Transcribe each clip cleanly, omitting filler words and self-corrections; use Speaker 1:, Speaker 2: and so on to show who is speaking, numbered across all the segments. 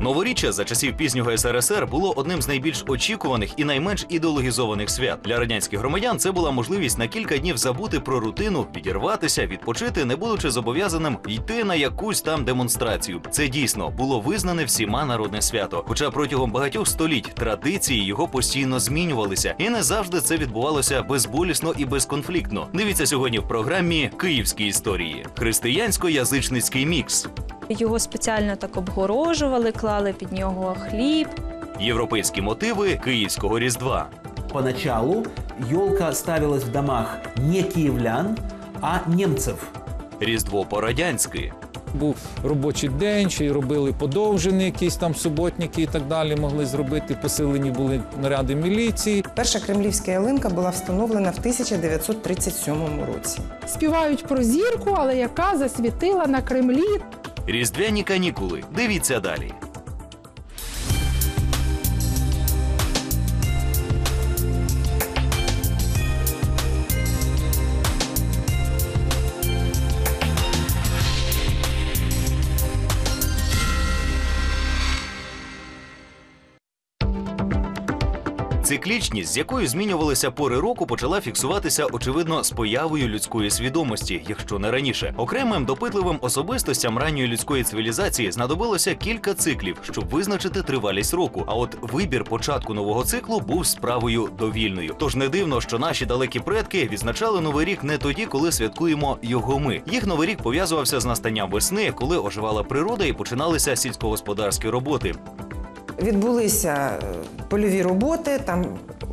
Speaker 1: Новоріччя за часів пізнього СРСР було одним з найбільш очікуваних і найменш ідеологізованих свят. Для радянських громадян це була можливість на кілька днів забути про рутину, підірватися, відпочити, не будучи зобов'язаним йти на якусь там демонстрацію. Це дійсно було визнане всіма народне свято. Хоча протягом багатьох століть традиції його постійно змінювалися. І не завжди це відбувалося безболісно і безконфліктно. Дивіться сьогодні в програмі «Київські історії». Християнсько-язичницький мікс.
Speaker 2: Його спеціально так обгорожували, клали під нього хліб.
Speaker 1: Європейські мотиви Київського Різдва.
Speaker 3: Поначалу елка ставилась в домах не киевлян, а немцев.
Speaker 1: Різдво по-радянськи.
Speaker 4: Був робочий день, ще й робили подовжені якісь там суботники і так далі могли зробити. Посилені були наряди міліції.
Speaker 5: Перша кремлівська ялинка була встановлена в 1937 році.
Speaker 6: Співають про зірку, але яка засвітила на Кремлі.
Speaker 1: Різдвяні канікули. Дивіться далі. Циклічність, з якою змінювалися пори року, почала фіксуватися, очевидно, з появою людської свідомості, якщо не раніше. Окремим допитливим особистостям ранньої людської цивілізації знадобилося кілька циклів, щоб визначити тривалість року. А от вибір початку нового циклу був справою довільною. Тож не дивно, що наші далекі предки відзначали Новий рік не тоді, коли святкуємо його ми. Їх Новий рік пов'язувався з настанням весни, коли оживала природа і починалися сільськогосподарські роботи.
Speaker 5: Відбулися польові роботи, там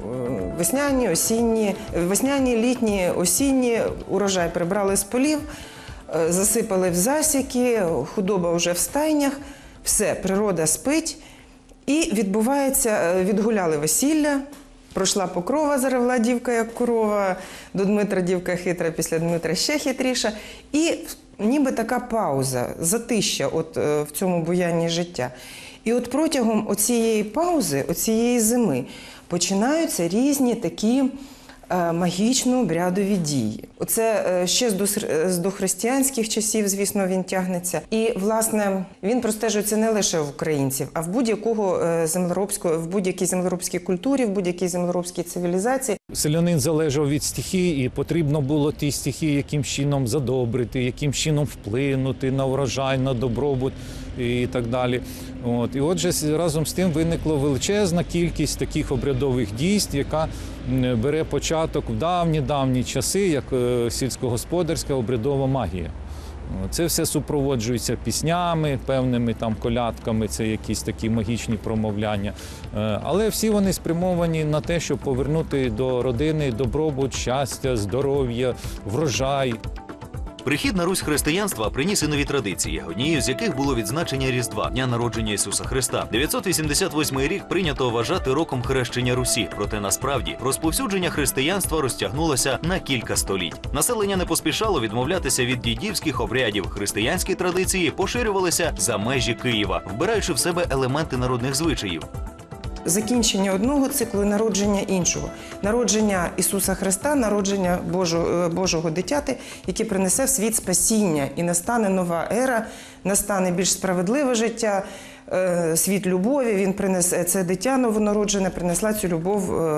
Speaker 5: весняні, літні, осінні, урожай прибрали з полів, засипали в засіки, худоба вже в стайнях, все, природа спить. І відбувається, відгуляли весілля, пройшла покрова, заревла дівка, як корова, до Дмитра дівка хитра, після Дмитра ще хитріша. І ніби така пауза, затища от в цьому буянні життя. І от протягом оцієї паузи, оцієї зими, починаються різні такі магічно-обрядові дії. Оце ще з дохристиянських часів, звісно, він тягнеться. І, власне, він простежується не лише в українців, а в будь-якій землеробській культурі, в будь-якій землеробській цивілізації.
Speaker 4: Селянин залежав від стихії, і потрібно було ті стихії яким чином задобрити, яким чином вплинути на урожай, на добробут і так далі. І отже, разом з тим виникла величезна кількість таких обрядових дійств, яка бере початок в давні часи, як сільськогосподарська обрядова магія. Це все супроводжується піснями, певними там колядками, це якісь такі магічні промовляння. Але всі вони спрямовані на те, щоб повернути до родини добробут, щастя, здоров'я, врожай.
Speaker 1: Прихід на Русь християнства приніс і нові традиції, однією з яких було відзначення Різдва, дня народження Ісуса Христа. 988 рік прийнято вважати роком хрещення Русі, проте насправді розповсюдження християнства розтягнулося на кілька століть. Населення не поспішало відмовлятися від дідівських обрядів. Християнські традиції поширювалися за межі Києва, вбираючи в себе елементи народних звичаїв.
Speaker 5: Закінчення одного циклу і народження іншого. Народження Ісуса Христа, народження Божого дитяти, яке принесе в світ спасіння. І настане нова ера, настане більш справедливе життя, світ любові. Він принесе, це дитя новонароджене, принесла цю любов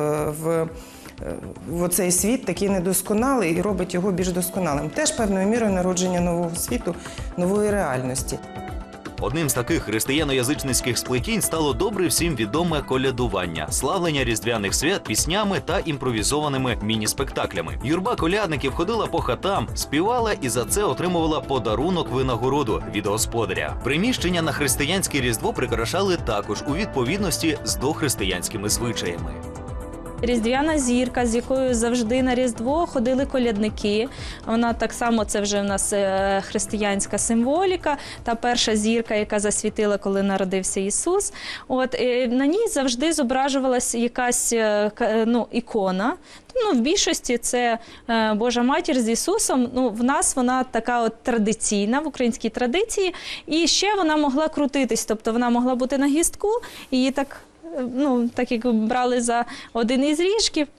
Speaker 5: в оцей світ, такий недосконалий, і робить його більш досконалим. Теж певною мірою народження нового світу, нової реальності.
Speaker 1: Одним з таких християно-язичницьких сплетінь стало добре всім відоме колядування, славлення різдвяних свят піснями та імпровізованими міні-спектаклями. Юрба колядників ходила по хатам, співала і за це отримувала подарунок-винагороду від господаря. Приміщення на християнське Різдво прикрашали також у відповідності з дохристиянськими звичаями.
Speaker 2: Різдвяна зірка, з якою завжди на Різдво ходили колядники. Вона так само, це вже в нас християнська символіка. Та перша зірка, яка засвітила, коли народився Ісус. На ній завжди зображувалася якась ікона. В більшості це Божа Матір з Ісусом. В нас вона така традиційна, в українській традиції. І ще вона могла крутитись, тобто вона могла бути на гістку, і її так як брали за один із ріжків,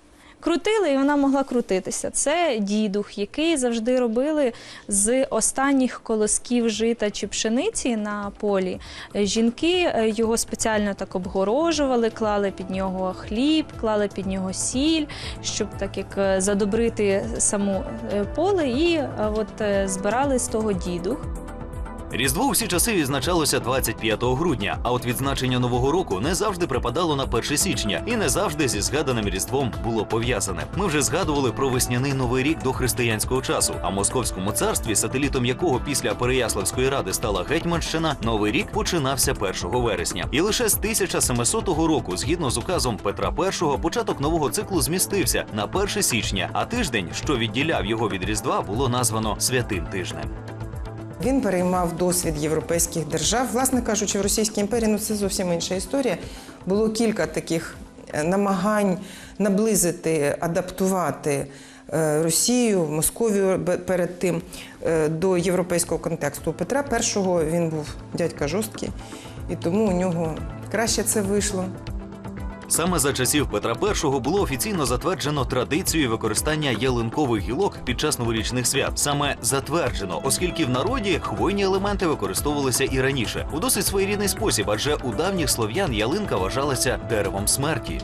Speaker 2: крутили, і вона могла крутитися. Це дідух, який завжди робили з останніх колосків жита чи пшениці на полі. Жінки його спеціально так обгорожували, клали під нього хліб, клали під нього сіль, щоб так як задобрити саму поле, і от збирали з того дідух.
Speaker 1: Різдво у всі часи відзначалося 25 грудня, а от відзначення Нового року не завжди припадало на 1 січня і не завжди зі згаданим Різдвом було пов'язане. Ми вже згадували про весняний Новий рік до християнського часу, а в Московському царстві, сателітом якого після Переяславської ради стала Гетьманщина, Новий рік починався 1 вересня. І лише з 1700 року, згідно з указом Петра І, початок нового циклу змістився на 1 січня, а тиждень, що відділяв його від Різдва, було названо Святим тижнем.
Speaker 5: Він переймав досвід європейських держав. Власне кажучи, в Російській імперії це зовсім інша історія. Було кілька таких намагань наблизити, адаптувати Росію, Московію перед тим до європейського контексту. У Петра І він був дядька жорсткий, і тому у нього краще це вийшло.
Speaker 1: Саме за часів Петра І було офіційно затверджено традицію використання ялинкових гілок під час новорічних свят. Саме затверджено, оскільки в народі хвойні елементи використовувалися і раніше. У досить своєрідний спосіб, адже у давніх слов'ян ялинка вважалася деревом смерті.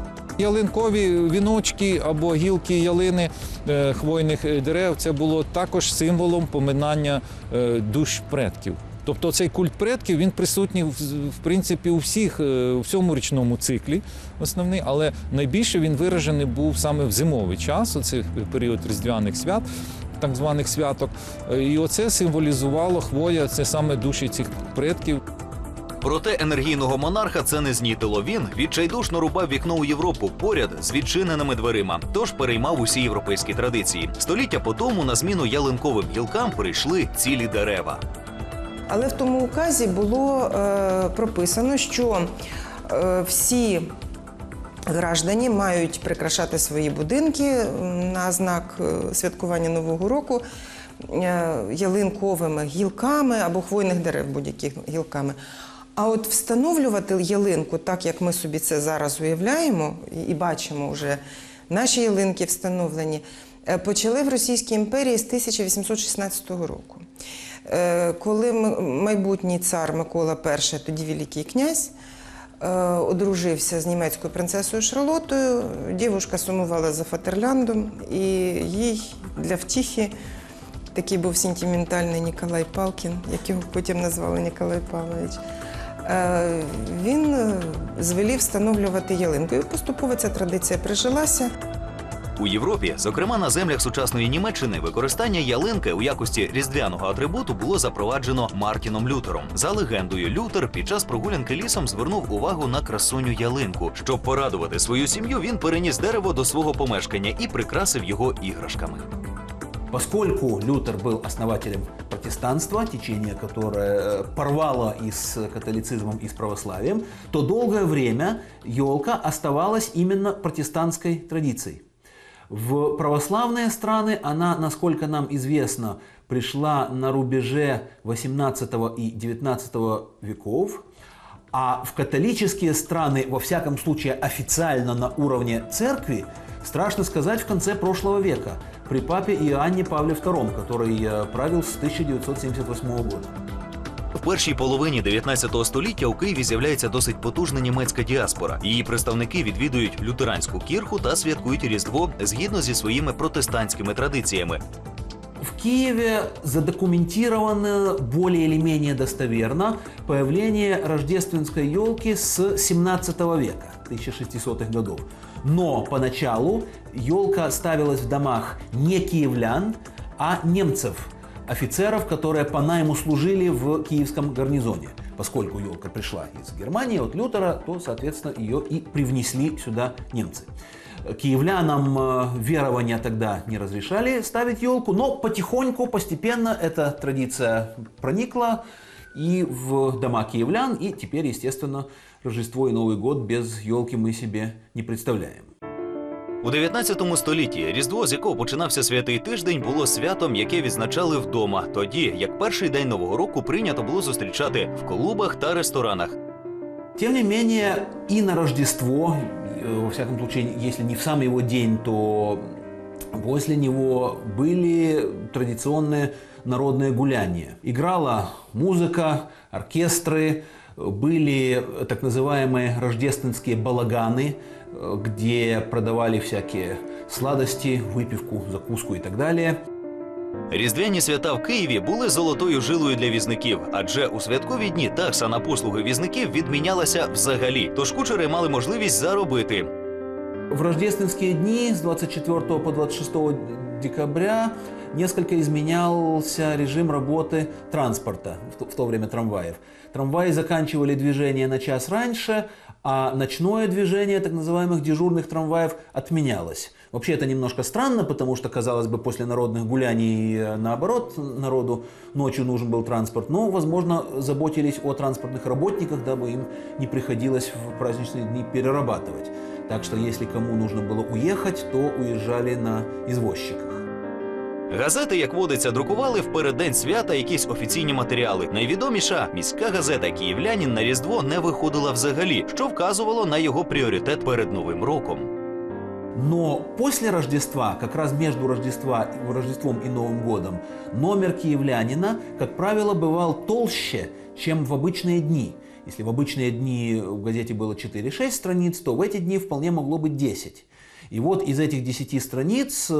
Speaker 4: Ялинкові віночки або гілки ялини хвойних дерев – це було також символом поминання душ предків. Тобто цей культ предків, він присутній, в принципі, у всьому річному циклі основний, але найбільше він виражений був саме в зимовий час, оце період різдвяних свят, так званих святок. І оце символізувало хвоя, це саме душі цих предків.
Speaker 1: Проте енергійного монарха це не знітило. Він відчайдушно рубав вікно у Європу поряд з відчиненими дверима, тож переймав усі європейські традиції. Століття по тому на зміну ялинковим гілкам прийшли цілі дерева.
Speaker 5: Але в тому указі було прописано, що всі граждані мають прикрашати свої будинки на знак святкування Нового року ялинковими гілками або хвойних дерев будь-яких гілками. А от встановлювати ялинку, так як ми собі це зараз уявляємо і бачимо вже, наші ялинки встановлені, почали в Російській імперії з 1816 року. Коли майбутній цар Микола І, тоді Великий князь, одружився з німецькою принцесою Шарлотою, дівчинка сумувала за Фатерляндом, і їй для втіхи такий був сентиментальний Ніколай Палкін, як його потім назвали Ніколай Павлович. Він звелів встановлювати ялинку, і поступово ця традиція прижилася.
Speaker 1: У Європі, зокрема на землях сучасної Німеччини, використання ялинки у якості різдвяного атрибуту було запроваджено Мартіном Лютером. За легендою, Лютер під час прогулянки лісом звернув увагу на красуню ялинку. Щоб порадувати свою сім'ю, він переніс дерево до свого помешкання і прикрасив його іграшками.
Speaker 3: Поскольку Лютер был основателем протестанства, течение, которое порвало и с католицизмом, и с православием, то долгое время елка оставалась именно протестантской традицией. В православные страны она, насколько нам известно, пришла на рубеже 18 и 19 веков, а в католические страны, во всяком случае официально на уровне церкви, страшно сказать, в конце прошлого века, при папе Иоанне Павле II, который правил с 1978 года.
Speaker 1: В першій половині 19 століття у Києві з'являється досить потужна німецька діаспора. Її представники відвідують лютеранську кірху та святкують Різдво згідно зі своїми протестантськими традиціями.
Speaker 3: В Киеве задокументировано более или менее достоверно появление рождественской елки с 17 века, 1600-х годов. Но поначалу елка ставилась в домах не киевлян, а немцев, офицеров, которые по найму служили в киевском гарнизоне. Поскольку елка пришла из Германии от Лютера, то, соответственно, ее и привнесли сюда немцы. Киевлянам верования тогда не разрешали ставить елку, но потихоньку, постепенно эта традиция проникла и в дома киевлян, и теперь, естественно, Рождество и Новый год без елки мы себе не представляем.
Speaker 1: У 19 столітті Різдво, з якого починався Святий тиждень, було святом, яке відзначали вдома, тоді як перший день Нового року прийнято було зустрічати в клубах та ресторанах.
Speaker 3: Тем не менее, и на Рождество, во всяком случае, если не в сам его день, то после него были традиционные народные гуляния. Играла музыка, оркестры, были так называемые рождественские балаганы, где продавали всякие сладості, випівку, закуску і так далі.
Speaker 1: Різдвяні свята в Києві були золотою жилою для візників, адже у святкові дні такса на послуги візників відмінялася взагалі, тож кучери мали можливість заробити.
Speaker 3: В рождественские дни с 24 по 26 декабря несколько изменялся режим работы транспорта, в то время трамваев. Трамваи заканчивали движение на час раньше, а ночное движение так называемых дежурных трамваев отменялось. Вообще это немножко странно, потому что, казалось бы, после народных гуляний, наоборот, народу ночью нужен был транспорт, но, возможно, заботились о транспортных работниках, дабы им не приходилось в праздничные дни перерабатывать. Так что, если кому нужно было уехать, то уезжали на извозчиках.
Speaker 1: Газети, як водиться, друкували в переддень свята якісь офіційні матеріали. Найвідоміша міська газета «Київлянин» на Різдво не виходила взагалі, що вказувало на його пріоритет перед Новим роком.
Speaker 3: Но после Рождества, как раз между Рождеством и Новым годом, номер «Киевлянина», как правило, бывал толще, чем в обычные дни. Если в обычные дни в газете было 4-6 страниц, то в эти дни вполне могло быть 10. И вот из этих 10 страниц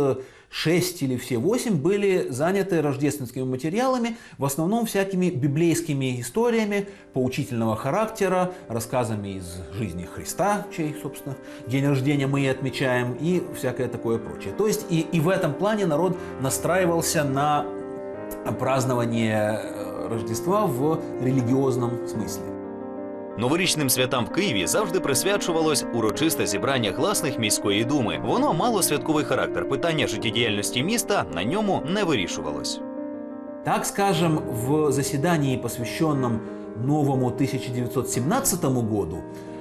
Speaker 3: 6 или все 8 были заняты рождественскими материалами, в основном всякими библейскими историями поучительного характера, рассказами из жизни Христа, чей, собственно, день рождения мы и отмечаем, и всякое такое прочее. То есть и в этом плане народ настраивался на празднование Рождества в религиозном смысле.
Speaker 1: Новорічним святам в Києві завжди присвячувалось урочисте зібрання гласних міської думи. Воно мало святковий характер. Питання життєдіяльності міста на ньому не вирішувалось.
Speaker 3: Так скажем, в заседании, посвященном новому 1917 году,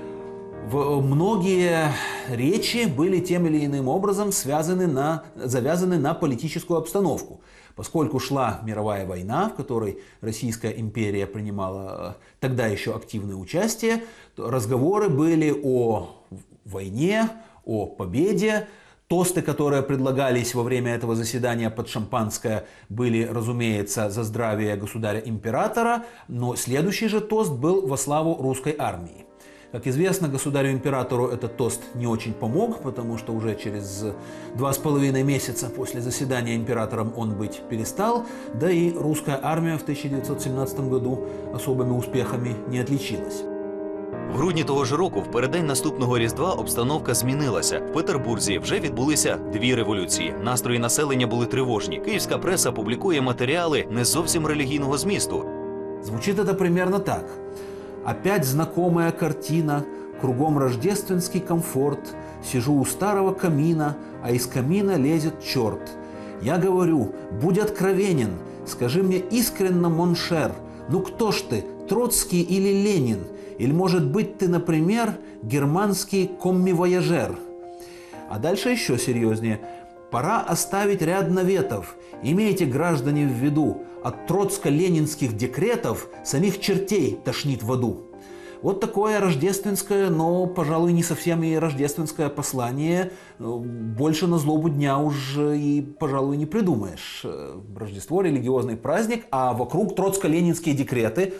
Speaker 3: многие речи были тем или иным образом завязаны на политическую обстановку. Поскольку шла мировая война, в которой Российская империя принимала тогда еще активное участие, то разговоры были о войне, о победе. Тосты, которые предлагались во время этого заседания под шампанское, были, разумеется, за здравие государя-императора, но следующий же тост был во славу русской армии. Как известно, государю-императору этот тост не очень помог, потому что уже через 2,5 месяца после заседания императором он быть перестал, да и русская армия в 1917 году особыми успехами не отличилась.
Speaker 1: В грудні того ж року, в переддень наступного Різдва, обстановка змінилася. В Петербурзі вже відбулися 2 революції. Настрої населення були тривожні. Київська преса публікує матеріали не зовсім релігійного змісту.
Speaker 3: Звучит это примерно так. Опять знакомая картина, кругом рождественский комфорт, сижу у старого камина, а из камина лезет черт. Я говорю, будь откровенен, скажи мне искренно, моншер, ну кто ж ты, Троцкий или Ленин? Или, может быть, ты, например, германский коммивояжер? А дальше еще серьезнее. Пора оставить ряд наветов. Имейте, граждане, в виду, от троцко-ленинских декретов самих чертей тошнит в аду. Вот такое рождественское, но, пожалуй, не совсем и рождественское послание. Больше на злобу дня уже и, пожалуй, не придумаешь. Рождество – религиозный праздник, а вокруг троцко-ленинские декреты.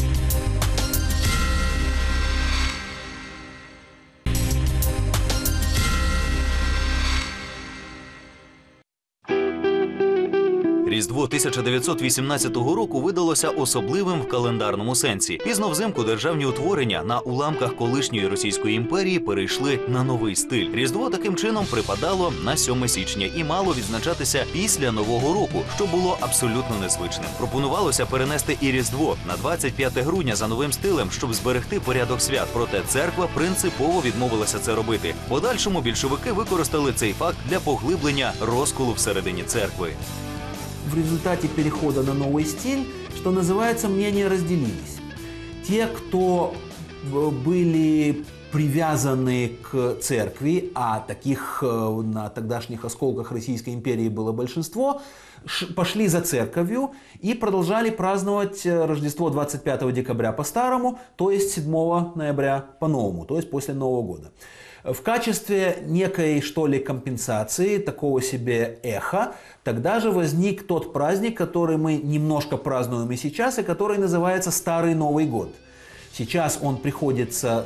Speaker 1: Різдво 1918 року видалося особливим в календарному сенсі. Пізно взимку державні утворення на уламках колишньої Російської імперії перейшли на новий стиль. Різдво таким чином припадало на 7 січня і мало відзначатися після Нового року, що було абсолютно незвичним. Пропонувалося перенести і Різдво на 25 грудня за новим стилем, щоб зберегти порядок свят. Проте церква принципово відмовилася це робити. В подальшому більшовики використали цей факт для поглиблення розколу всередині церкви.
Speaker 3: В результате перехода на новый стиль, что называется, мнения разделились. Те, кто были привязаны к церкви, а таких на тогдашних осколках Российской империи было большинство, пошли за церковью и продолжали праздновать Рождество 25 декабря по-старому, то есть 7 ноября по-новому, то есть после Нового года. В качестве некой, что ли, компенсации, такого себе эха, тогда же возник тот праздник, который мы немножко празднуем и сейчас, и который называется Старый Новый год. Сейчас он приходится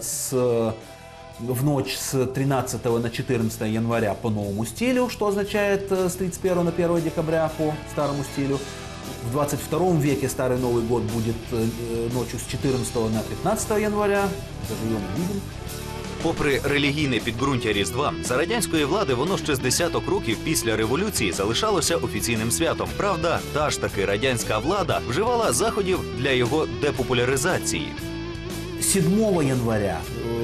Speaker 3: в ночь с 13 на 14 января по новому стилю, что означает с 31 на 1 декабря по старому стилю. В 22 веке Старый Новый год будет ночью с 14 на 15 января. Заживем, увидим.
Speaker 1: Попри релігійне підґрунтя Різдва, за радянської влади воно ще з десяток років після революції залишалося офіційним святом. Правда, та ж таки радянська влада вживала заходів для його депопуляризації.
Speaker 3: 7 января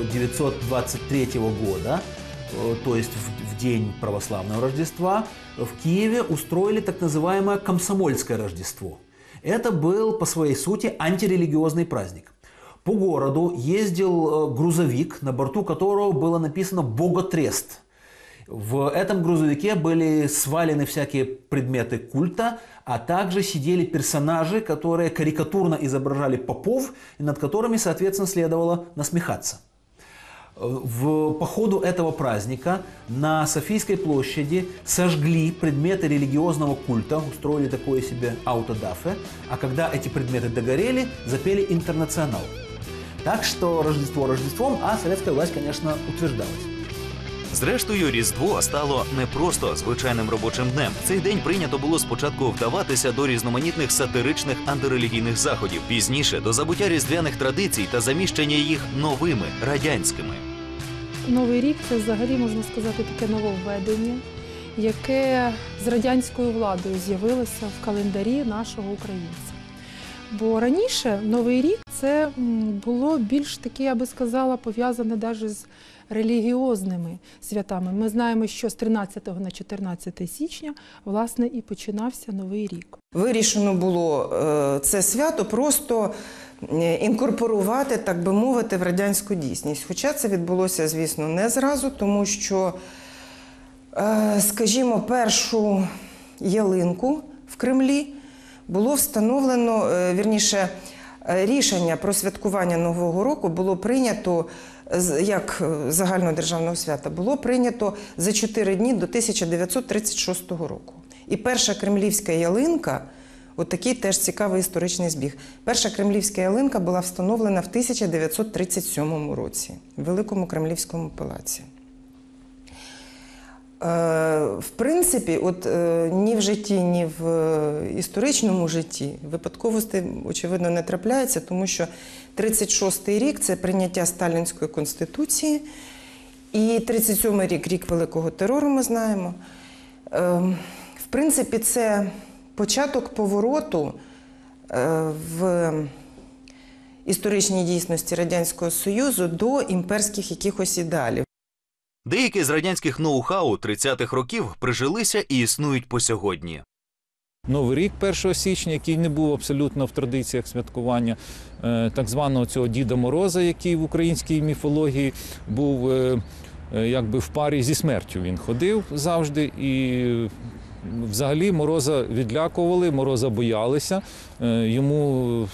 Speaker 3: 1923 года, то есть в день православного Рождества, в Киеве устроили так называемое Комсомольское Рождество. Это был по своей сути антирелигиозный праздник. По городу ездил грузовик, на борту которого было написано «Боготрест». В этом грузовике были свалены всякие предметы культа, а также сидели персонажи, которые карикатурно изображали попов, и над которыми, соответственно, следовало насмехаться. По ходу этого праздника на Софийской площади сожгли предметы религиозного культа, устроили такое себе аутодафе, а когда эти предметы догорели, запели «Интернационал». Так что Рождество Рождеством, а советская власть, конечно, утверждалась.
Speaker 1: Зрештою, Різдво стало не просто звичайним робочим днем. Цей день прийнято було спочатку вдаватися до різноманітних сатиричних антирелігійних заходів, пізніше до забуття різдвяних традицій та заміщення їх новими, радянськими.
Speaker 6: Новий рік – це взагалі, можна сказати, таке нововведення, яке з радянською владою з'явилося в календарі нашого українця. Бо раніше Новий рік – це було більш таке, я би сказала, пов'язане навіть з релігіозними святами. Ми знаємо, що з 13 на 14 січня, власне, і починався Новий рік.
Speaker 5: Вирішено було це свято просто інкорпорувати, так би мовити, в радянську дійсність. Хоча це відбулося, звісно, не зразу, тому що, скажімо, першу ялинку в Кремлі було встановлено, вірніше, рішення про святкування Нового року було прийнято, як загальнодержавного свята, було прийнято за 4 дні до 1936 року. І перша кремлівська ялинка, отакий теж цікавий історичний збіг, перша кремлівська ялинка була встановлена в 1937 році в Великому Кремлівському палаці. В принципі, от ні в житті, ні в історичному житті випадковостей, очевидно, не трапляється, тому що 36-й рік – це прийняття Сталінської Конституції, і 37-й рік – рік Великого терору, ми знаємо. В принципі, це початок повороту в історичній дійсності Радянського Союзу до імперських якихось ідеалів.
Speaker 1: Деякі з радянських ноу-хау 30-х років прижилися і існують по сьогодні.
Speaker 4: Новий рік 1 січня, який не був абсолютно в традиціях святкування так званого цього Діда Мороза, який в українській міфології був якби в парі зі смертю. Він ходив завжди і взагалі Мороза відлякували, Мороза боялися. Йому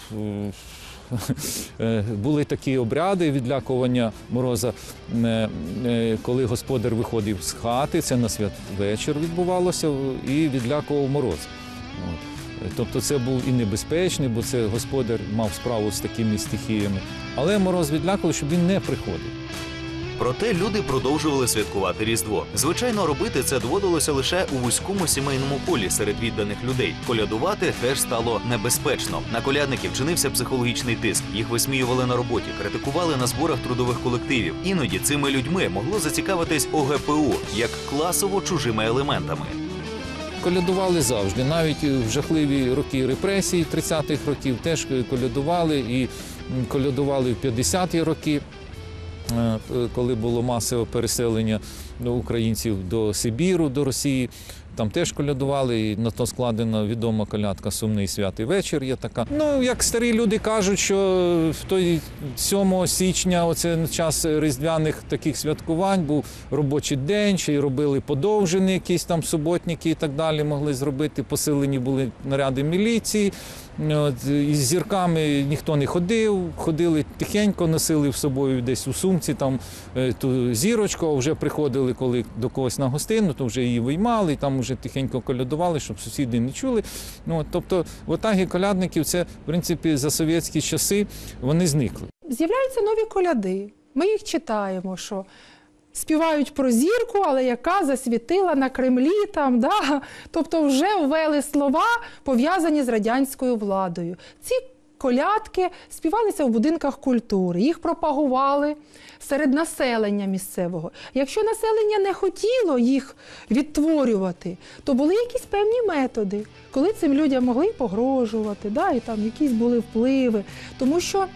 Speaker 4: були такі обряди відлякування Мороза, коли господар виходив з хати, це на святвечір відбувалося, і відлякував Мороз. Тобто це був і небезпечний, бо це господар мав справу з такими стихіями. Але Мороз відлякував, щоб він не приходив.
Speaker 1: Проте люди продовжували святкувати Різдво. Звичайно, робити це доводилося лише у вузькому сімейному колі серед відданих людей. Колядувати теж стало небезпечно. На колядників чинився психологічний тиск. Їх висміювали на роботі, критикували на зборах трудових колективів. Іноді цими людьми могло зацікавитись ОГПУ, як класово чужими елементами.
Speaker 4: Колядували завжди. Навіть в жахливі роки репресій 30-х років теж колядували. І колядували в 50-ті роки, коли було масове переселення українців до Сибіру, до Росії. там теж колядували, і на то складена відома колядка «Сумний святий вечір» є така. Ну, як старі люди кажуть, що в той 7 січня, оце час різдвяних таких святкувань, був робочий день, ще й робили подовжені якісь там суботники і так далі, могли зробити, посилені були наряди міліції. От, із зірками ніхто не ходив, ходили тихенько, носили в собою десь у сумці там ту зірочку, а вже приходили, коли до когось на гостину, то вже її виймали, і там вже тихенько колядували, щоб сусіди не чули. От, тобто ватаги колядників, це, в принципі, за совєтські часи вони зникли.
Speaker 6: З'являються нові коляди. Ми їх читаємо, що співають про зірку, але яка засвітила на Кремлі там, да? Тобто вже ввели слова, пов'язані з радянською владою. Ці колядки співалися в будинках культури, їх пропагували серед населення місцевого. Якщо населення не хотіло їх відтворювати, то були якісь певні методи, коли цим людям могли погрожувати, да? І там якісь були впливи. Тому що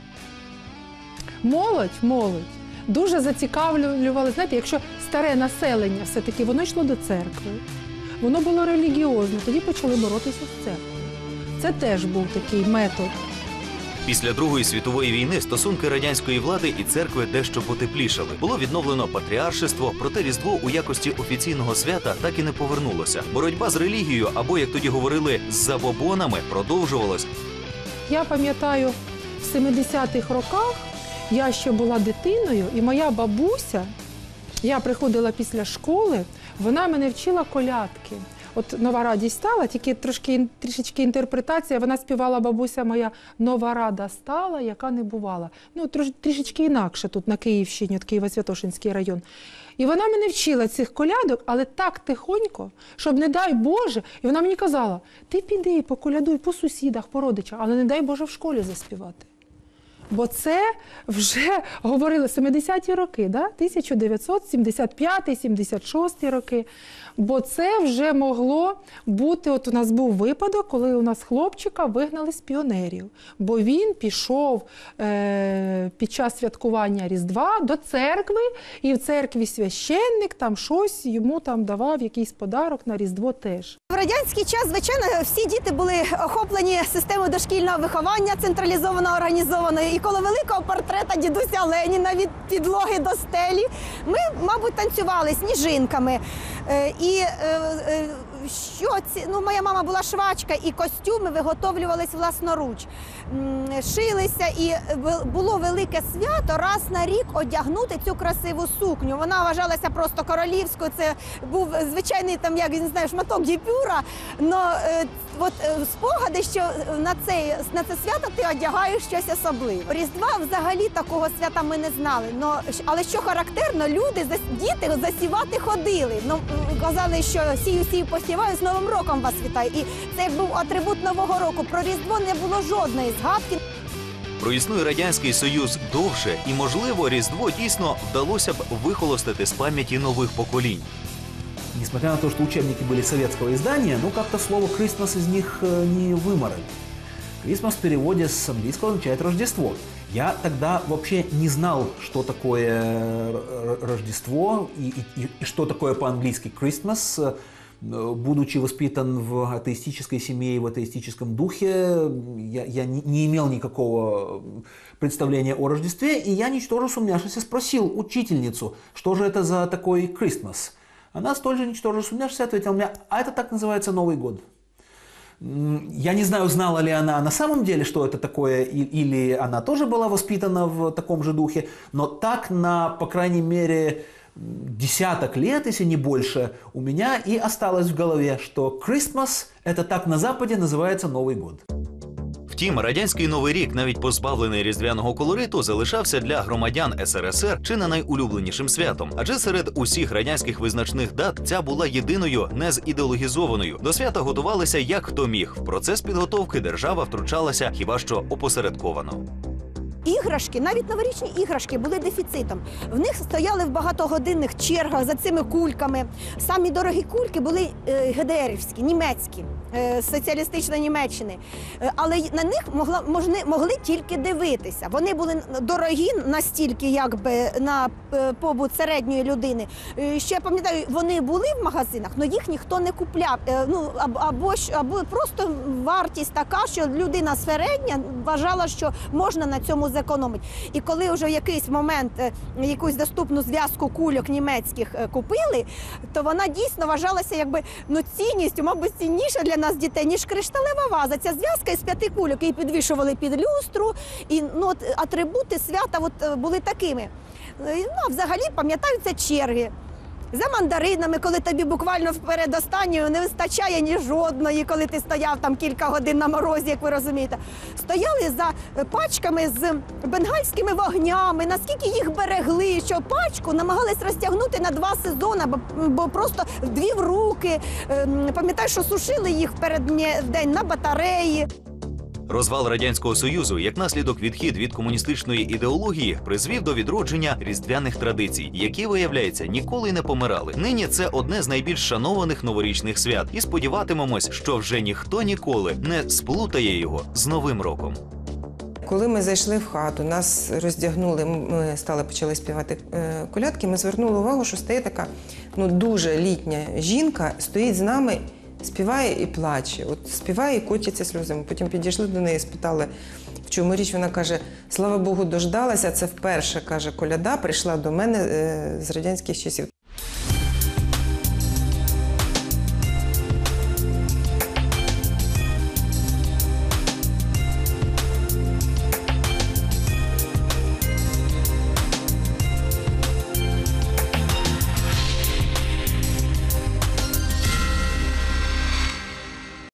Speaker 6: молодь дуже зацікавлювали, знаєте, якщо старе населення все-таки, воно йшло до церкви, воно було релігіозне, тоді почали боротися з церквою. Це теж був такий метод.
Speaker 1: Після Другої світової війни стосунки радянської влади і церкви дещо потеплішали. Було відновлено патріаршество, проте Різдво у якості офіційного свята так і не повернулося. Боротьба з релігією, або, як тоді говорили, з забобонами, продовжувалась.
Speaker 6: Я пам'ятаю, в 70-х роках я ще була дитиною, і моя бабуся, я приходила після школи, вона мене вчила колядки. От «Нова радість стала», тільки трішечки інтерпретація, вона співала, бабуся моя, «Нова рада стала, яка не бувала». Ну, трішечки інакше тут на Київщині, от Києво-Святошинський район. І вона мене вчила цих колядок, але так тихонько, щоб, не дай Боже, і вона мені казала, ти піди, поколядуй по сусідах, по родичах, але не дай Боже в школі заспівати. Бо це вже говорили 70-ті роки, да? 1975-76 роки. Бо це вже могло бути, от у нас був випадок, коли у нас хлопчика вигнали з піонерів. Бо він пішов під час святкування Різдва до церкви, і в церкві священник там щось йому там давав, якийсь подарок на Різдво теж.
Speaker 7: В радянський час, звичайно, всі діти були охоплені системою дошкільного виховання, централізовано організованою. І коло великого портрета дідуся Леніна від підлоги до стелі ми, мабуть, танцювали сніжинками. Моя мама була швачка, і костюми виготовлювались власноруч. Шилися, і було велике свято раз на рік одягнути цю красиву сукню. Вона вважалася просто королівською, це був звичайний там, як не знаю, шматок діпюра. От спогади, що на це свято ти одягаєш щось особливе. Різдва взагалі такого свята ми не знали. Але що характерно, діти засівати ходили. Казали, що сію посіваю, з Новим роком вас вітаю. І це був атрибут Нового року. Про Різдво не було жодної згадки.
Speaker 1: Проіснує Радянський Союз довше, і, можливо, Різдво дійсно вдалося б вихолостити з пам'яті нових поколінь.
Speaker 3: Несмотря на то, что учебники были советского издания, как-то слово «Christmas» из них не выморали. «Christmas» в переводе с английского означает «Рождество». Я тогда вообще не знал, что такое Рождество и что такое по-английски «Christmas». Будучи воспитан в атеистической семье и в атеистическом духе, я не имел никакого представления о Рождестве, и я, ничтоже сумняшися, спросил учительницу, что же это за такой «Christmas». Она столь же ничтоже сумняшися ответила мне, а это так называется Новый год. Я не знаю, знала ли она на самом деле, что это такое, или она тоже была воспитана в таком же духе, но так на, по крайней мере, десяток лет, если не больше, у меня и осталось в голове, что Christmas – это так на Западе называется Новый год.
Speaker 1: Втім, радянський Новий рік, навіть позбавлений різдвяного колориту, залишався для громадян СРСР чи не найулюбленішим святом. Адже серед усіх радянських визначних дат ця була єдиною, не зідеологізованою. До свята готувалися як хто міг. В процес підготовки держава втручалася хіба що опосередковано.
Speaker 7: Іграшки, навіть новорічні іграшки, були дефіцитом. В них стояли в багатогодинних чергах за цими кульками. Самі дорогі кульки були ГДРівські, німецькі. соціалістичної Німеччини. Але на них могли тільки дивитися. Вони були дорогі настільки, якби на побут середньої людини. Ще я пам'ятаю, вони були в магазинах, але їх ніхто не купляв. Ну, або просто вартість така, що людина середня вважала, що можна на цьому зекономити. І коли вже в якийсь момент якусь доступну зв'язку кульок німецьких купили, то вона дійсно вважалася якби цінністю, мабуть, цінніша для нас дітей, ніж кришталева ваза. Ця зв'язка із 5 кульок, її підвішували під люстру, і атрибути свята були такими. А взагалі пам'ятаються черги за мандаринами, коли тобі буквально передостанньою не вистачає ні жодної, коли ти стояв там кілька годин на морозі, як ви розумієте. Стояли за пачками з бенгальськими вогнями, наскільки їх берегли, що пачку намагались розтягнути на 2 сезони, бо просто 2 в руки. Пам'ятаю, що сушили їх в день на батареї.
Speaker 1: Розвал Радянського Союзу, як наслідок відхід від комуністичної ідеології, призвів до відродження різдвяних традицій, які, виявляється, ніколи не помирали. Нині це одне з найбільш шанованих новорічних свят. І сподіватимемось, що вже ніхто ніколи не сплутає його з Новим роком.
Speaker 5: Коли ми зайшли в хату, нас роздягнули, ми почали співати колядки, ми звернули увагу, що стає така дуже літня жінка, стоїть з нами, співає і плаче. От співає і котяться сльозами. Потім підійшли до неї, спитали, в чому річ. Вона каже, слава Богу, дождалася. Це вперше, каже, коляда прийшла до мене з радянських часів.